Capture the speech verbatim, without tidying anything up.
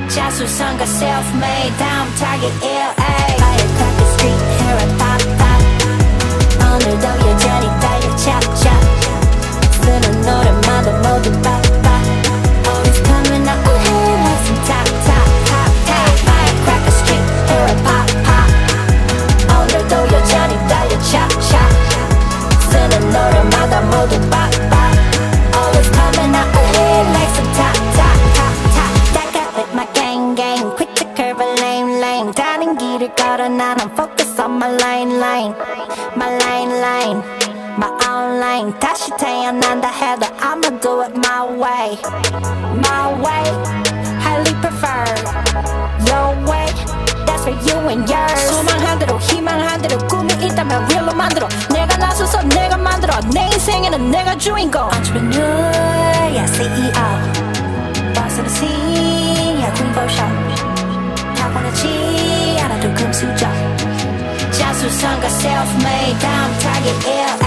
자수성가 self-made 다음 타겟 일 Firecracker street hero pop pop 오늘도 여전히 달려 chop chop 쓰는 노래마다 모두 pop pop Always coming up ahead like some top top top top Firecracker street hero pop pop 오늘도 여전히 달려 chop chop 쓰는 노래마다 모두 pop pop Always coming up ahead like some top top top top Stack up with my gang gang Quick to curve a lane lane 다른 길을 걸어 나는 focus on my line line My line line My own lane 다시 태어난다 해도 I'ma do it my way My way Highly preferred Your way That's for you and yours 소망한 대로 희망한 대로 꿈이 있다면 real로 만들어 내가 나서서 내가 만들어 내 인생에는 내가 주인공 Entrepreneur yeah 씨이오 Boss of the scene yeah queen for show 타고나지 않아도 금수저 자수성가 self-made 다음 타겟 일